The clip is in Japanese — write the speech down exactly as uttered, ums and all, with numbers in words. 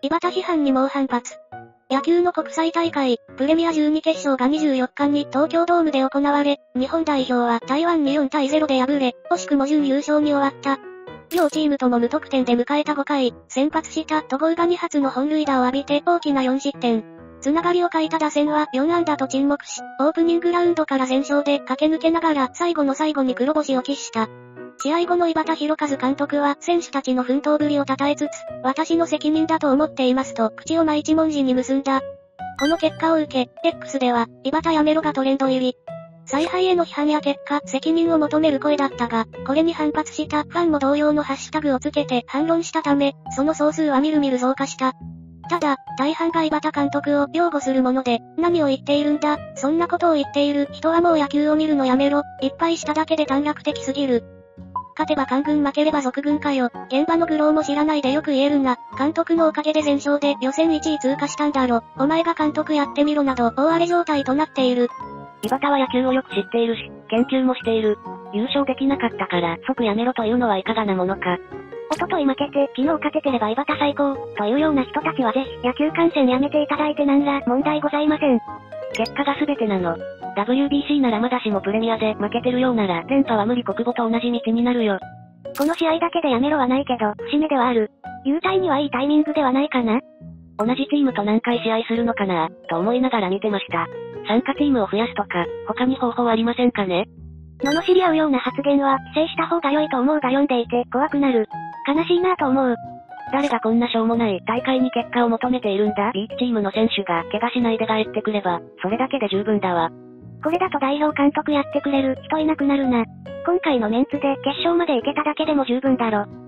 井端批判に猛反発。野球の国際大会、プレミアじゅうに決勝がにじゅうよっかに東京ドームで行われ、日本代表は台湾によんたいゼロで敗れ、惜しくも準優勝に終わった。両チームとも無得点で迎えたごかい、先発した戸郷がに発の本塁打を浴びて大きなよん失点。つながりを欠いた打線はよん安打と沈黙し、オープニングラウンドから全勝で駆け抜けながら最後の最後に黒星を喫した。試合後の井端弘和監督は選手たちの奮闘ぶりを称えつつ、私の責任だと思っていますと口を真一文字に結んだ。この結果を受け、X では、井端やめろがトレンド入り。采配への批判や結果、責任を求める声だったが、これに反発したファンも同様のハッシュタグをつけて反論したため、その総数はみるみる増加した。ただ、大半が井端監督を擁護するもので、何を言っているんだ、そんなことを言っている人はもう野球を見るのやめろ、いっぱいしただけで短絡的すぎる。勝てば官軍負ければ賊軍かよ。現場の愚弄も知らないでよく言えるが、監督のおかげで全勝で予選いちい通過したんだろ。お前が監督やってみろなど大荒れ状態となっている。 井端は野球をよく知っているし、研究もしている。優勝できなかったから即やめろというのはいかがなものか。 おととい負けて、昨日勝ててれば井端最高、というような人たちはぜひ野球観戦やめていただいてなんら問題ございません。 結果が全てなの。ダブリュービーシー ならまだしもプレミアで負けてるようなら連覇は無理国母と同じ道になるよ。 この試合だけでやめろはないけど、節目ではある。優待にはいいタイミングではないかな。 同じチームと何回試合するのかなと思いながら見てました。参加チームを増やすとか、他に方法ありませんかね？ 罵り合うような発言は、規制した方が良いと思うが読んでいて怖くなる。悲しいなぁと思う。 誰がこんなしょうもない大会に結果を求めているんだ？ビーチチームの選手が怪我しないで帰ってくれば、それだけで十分だわ。 これだと代表監督やってくれる人いなくなるな。今回のメンツで決勝まで行けただけでも十分だろ。